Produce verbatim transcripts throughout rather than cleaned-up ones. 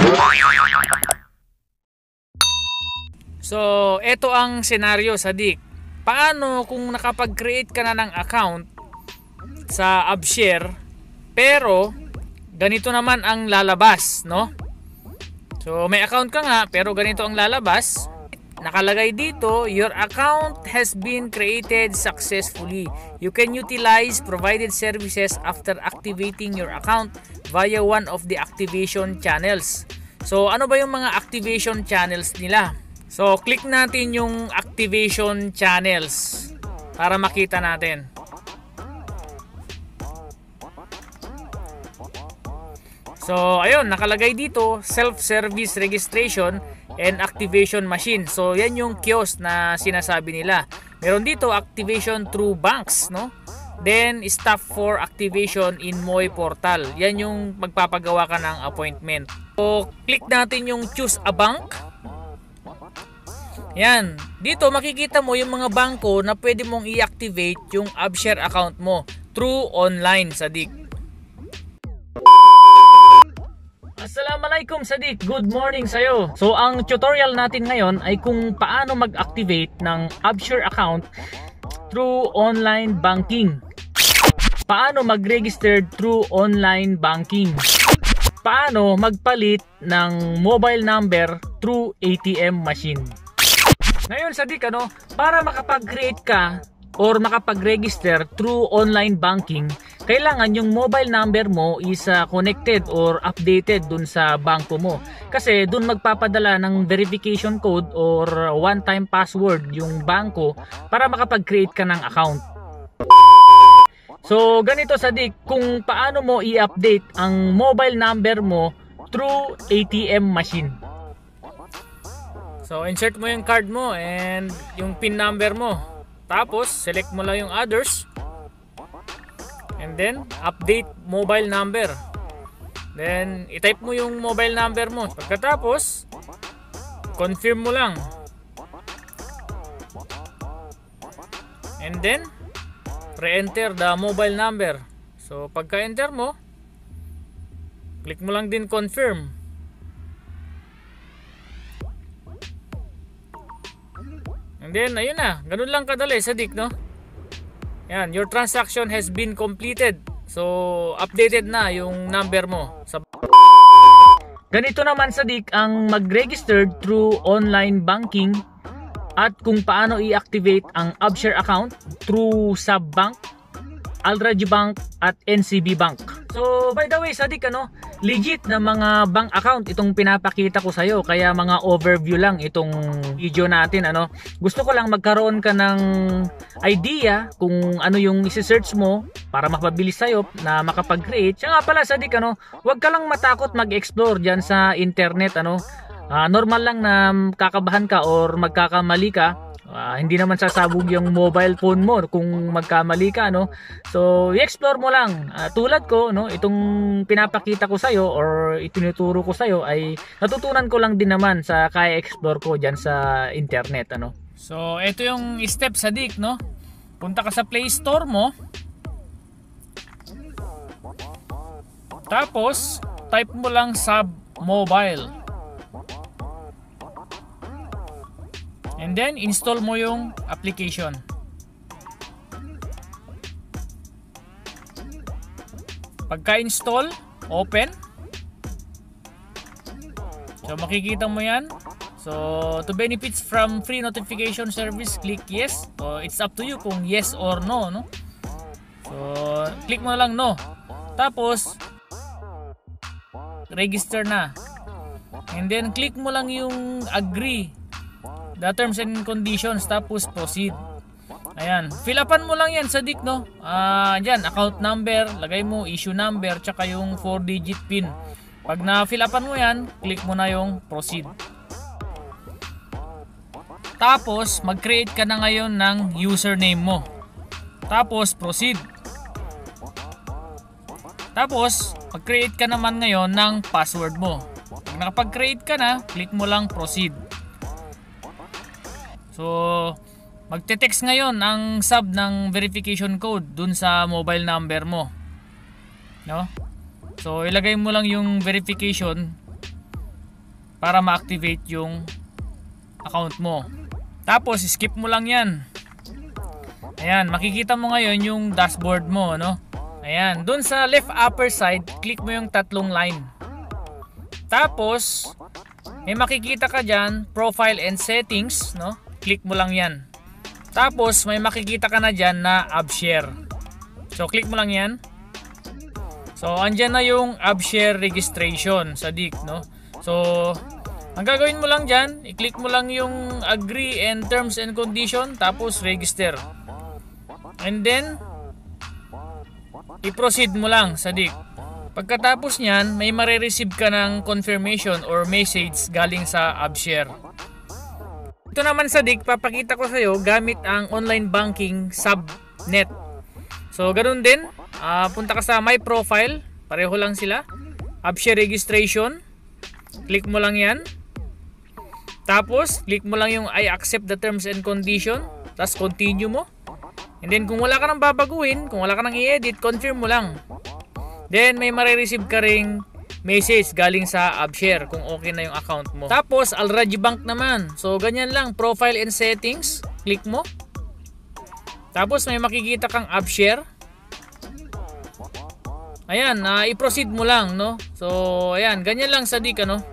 So, ito ang senaryo, Sadik. Paano kung nakapag-create ka na ng account sa AppShare, pero ganito naman ang lalabas, no? So, may account ka nga, pero ganito ang lalabas. Nakalagay dito, your account has been created successfully. You can utilize provided services after activating your account via one of the activation channels. So, ano ba yung mga activation channels nila? So, click natin yung activation channels para makita natin. So, ayun, nakalagay dito, self-service registration and activation machine. So, yan yung kiosk na sinasabi nila. Meron dito, activation through banks, no? Then, staff for activation in Moy Portal. Yan yung magpapagawa ka ng appointment. So, click natin yung choose a bank. Yan. Dito, makikita mo yung mga bangko na pwede mong i-activate yung AppShare account mo through online, Sadik. Assalamualaikum, Sadik. Good morning sa'yo. So, ang tutorial natin ngayon ay kung paano mag-activate ng AppShare account through online banking. Paano mag-register through online banking. Paano magpalit ng mobile number through A T M machine. Ngayon, Sadik, ano, para makapag-create ka or makapag-register through online banking, kailangan yung mobile number mo is uh, connected or updated dun sa banko mo. Kasi dun magpapadala ng verification code or one-time password yung banko para makapag-create ka ng account. So, ganito, Sadik, kung paano mo i-update ang mobile number mo through A T M machine. So, insert mo yung card mo and yung PIN number mo. Tapos, select mo lang yung others. And then, update mobile number. Then, itype mo yung mobile number mo. Pagkatapos, confirm mo lang. And then, re-enter the mobile number. So, pagka-enter mo, click mo lang din confirm. And then, ayun na. Ganun lang kadali, Sadik, no? Yan, your transaction has been completed. So, updated na yung number mo. Ganito naman, Sadik, ang mag-register through online banking at kung paano i-activate ang AppShare account through Subbank, Al Rajhi Bank at N C B Bank. So, by the way, Sadik, ano, legit na mga bank account itong pinapakita ko sa'yo. Kaya mga overview lang itong video natin, ano. Gusto ko lang magkaroon ka ng idea kung ano yung isi-search mo para mapabilis sa'yo na makapag-create. Siya nga pala, Sadik, ano, huwag ka lang matakot mag-explore dyan sa internet, ano. Uh, normal lang na kakabahan ka or magkakamali ka. Uh, hindi naman sasabog yung mobile phone mo kung magkamali ka, no? So, i-explore mo lang. Uh, tulad ko, no, itong pinapakita ko sa'yo or itinuturo ko sa'yo ay natutunan ko lang din naman sa kaya explore ko dyan sa internet, ano? So, ito yung step, Sadik, no? Punta ka sa Play Store mo. Tapos, type mo lang Sub Mobile. And then, install mo yung application. Pagka-install, open. So, makikita mo yan. So, to benefits from free notification service, click yes. So, it's up to you kung yes or no, no? So, click mo lang no. Tapos, register na. And then, click mo lang yung agree the terms and conditions, tapos proceed. Ayan, fill upan mo lang yan, Sadik, no? Ah, uh, dyan, account number, lagay mo issue number, tsaka yung four digit pin. Pag na fill upan mo yan, click mo na yung proceed. Tapos, mag-create ka na ngayon ng username mo. Tapos, proceed. Tapos, mag-create ka naman ngayon ng password mo. Pag nakapag-create ka na, click mo lang proceed. So, magte-text ngayon ang sub ng verification code dun sa mobile number mo. No? So, ilagay mo lang yung verification para ma-activate yung account mo. Tapos skip mo lang yan. Ayan, makikita mo ngayon yung dashboard mo, no? Ayan, dun sa left upper side, click mo yung tatlong line. Tapos may makikita ka dyan, profile and settings, no? Click mo lang yan. Tapos may makikita ka na dyan na AppShare. So click mo lang yan. So andyan na yung AppShare registration sa D I C, no? So ang gagawin mo lang dyan, i-click mo lang yung agree and terms and condition, tapos register. And then i-proceed mo lang sa D I C. Pagkatapos nyan, may marireceive ka ng confirmation or message galing sa AppShare. Ito naman sa D I C, papakita ko sa iyo gamit ang online banking subnet. So ganoon din, uh, punta ka sa my profile, pareho lang sila. AppShare registration, click mo lang yan. Tapos click mo lang yung I accept the terms and condition, tapos continue mo. And then kung wala ka nang babaguhin, kung wala ka nang i-edit, confirm mo lang. Then may marireceive ka ring message galing sa AppShare kung okay na yung account mo. Tapos Alraji Bank naman. So ganyan lang, profile and settings, click mo. Tapos may makikita kang AppShare. Ayan, uh, i-proceed mo lang, no? So ayan, ganyan lang sa D I C, ano?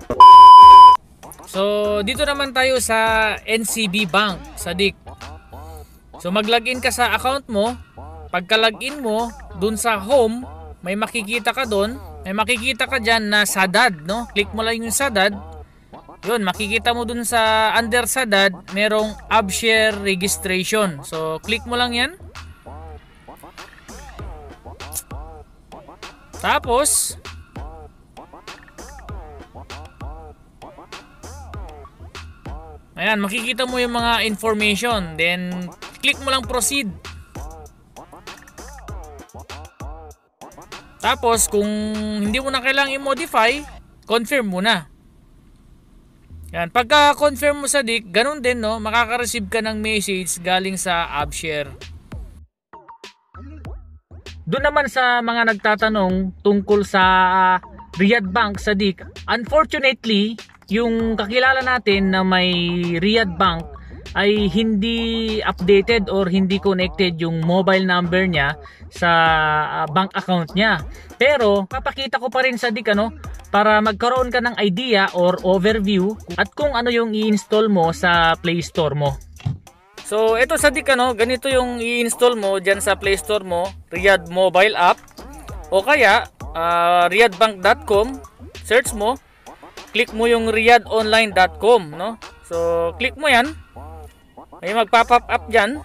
So dito naman tayo sa N C B Bank sa D I C. So mag-login ka sa account mo. Pagka-login mo, dun sa home, may makikita ka dun. May makikita ka dyan na Sadad, no? Click mo lang yung Sadad. Yun, makikita mo dun sa under Sadad, merong AppShare registration. So click mo lang yan. Tapos ayan, makikita mo yung mga information. Then click mo lang proceed. Tapos kung hindi mo na kailangang i-modify, confirm mo na. Yan, pagka confirm mo sa D I C, ganun din, no, makaka-receive ka ng message galing sa AppShare. Doon naman sa mga nagtatanong tungkol sa uh, Riyadh Bank sa D I C, unfortunately, yung kakilala natin na may Riyadh Bank ay hindi updated or hindi connected yung mobile number niya sa uh, bank account niya. Pero papakita ko pa rin sa D I C, ano, para magkaroon ka ng idea or overview at kung ano yung i-install mo sa Play Store mo. So ito sa D I C, ano, ganito yung i-install mo dyan sa Play Store mo, Riyadh Mobile App, o kaya uh, riyadh bank dot com, search mo, click mo yung riyadh online dot com, no? So click mo yan, may magpa-pop up dyan.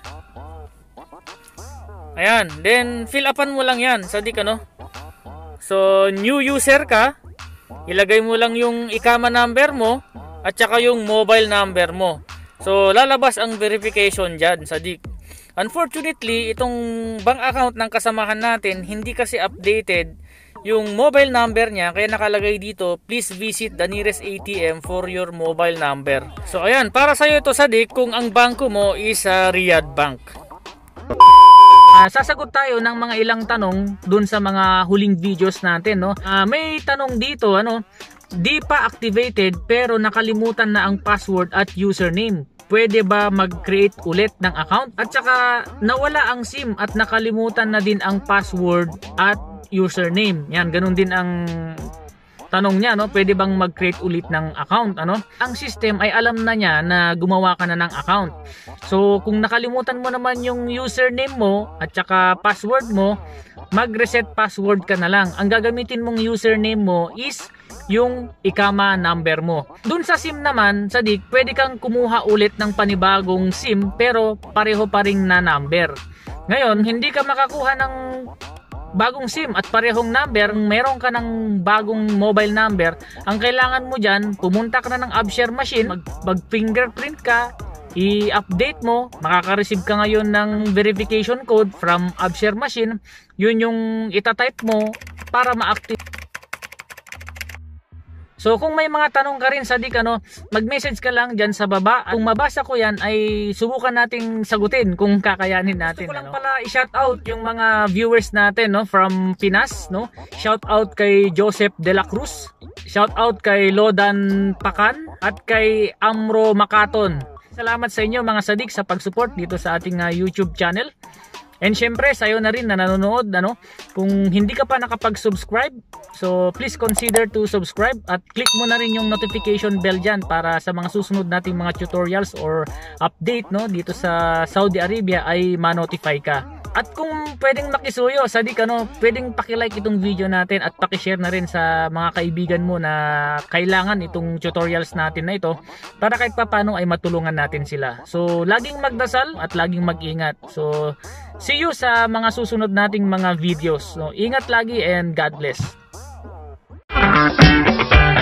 Ayan, then fill upan mo lang yan sa D I C, ano? So new user ka, ilagay mo lang yung ikama number mo at saka yung mobile number mo. So lalabas ang verification dyan sa D I C. Unfortunately, itong bank account ng kasamahan natin, hindi kasi updated yung mobile number niya, kaya nakalagay dito, please visit the nearest A T M for your mobile number. So ayan, para sa'yo ito sa D I C kung ang bangko mo is uh, Riyadh Bank. Uh, sasagot tayo ng mga ilang tanong dun sa mga huling videos natin, no? Uh, may tanong dito, ano, di pa activated pero nakalimutan na ang password at username. Pwede ba mag-create ulit ng account? At saka nawala ang SIM at nakalimutan na din ang password at username. Yan, ganun din ang tanong niya, no? Pwede bang mag-create ulit ng account, ano? Ang system ay alam na niya na gumawa ka na ng account. So kung nakalimutan mo naman yung username mo at saka password mo, mag-reset password ka na lang. Ang gagamitin mong username mo is yung ikama number mo. Dun sa SIM naman, sa D I C, pwede kang kumuha ulit ng panibagong SIM pero pareho pa ring na number. Ngayon, hindi ka makakuha ng bagong SIM at parehong number, meron ka ng bagong mobile number. Ang kailangan mo dyan, pumunta ka na ng AppShare machine, mag, mag fingerprint ka, i-update mo, makaka-receive ka ngayon ng verification code from AppShare machine. Yun yung itatype mo para ma-active So kung may mga tanong ka rin Sadik, ano, mag-message ka lang dyan sa baba. Kung mabasa ko yan ay subukan nating sagutin kung kakayanin natin. Gusto ko lang ano pala i-shout out yung mga viewers natin, no, from Pinas, no. Shout out kay Joseph De La Cruz, shout out kay Lodan Pakan at kay Amro Makaton. Salamat sa inyo mga Sadik sa pag-support dito sa ating uh, YouTube channel. And syempre sa'yo na rin na nanonood, ano, kung hindi ka pa nakapag-subscribe, so please consider to subscribe at click mo na rin yung notification bell dyan para sa mga susunod nating mga tutorials or update, no, dito sa Saudi Arabia ay ma-notify ka. At kung pwedeng makisuyo Sadik, ano, pwedeng paki-like itong video natin at paki-share na rin sa mga kaibigan mo na kailangan itong tutorials natin na ito para kahit papano ay matulungan natin sila. So laging magdasal at laging mag-ingat. So see you sa mga susunod nating mga videos. So ingat lagi and God bless.